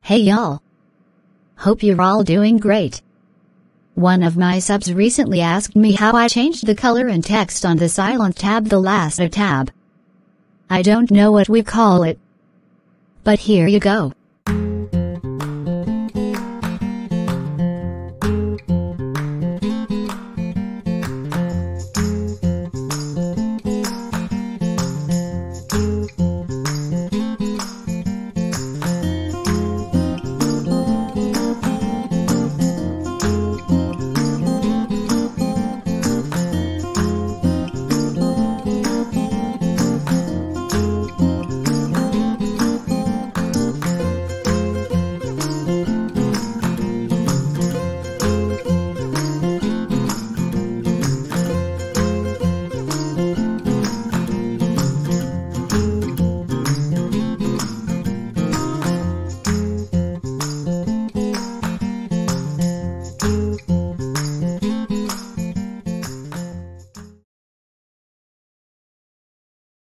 Hey y'all. Hope you're all doing great. One of my subs recently asked me how I changed the color and text on the silent tab, the lasso tab. I don't know what we call it, but here you go.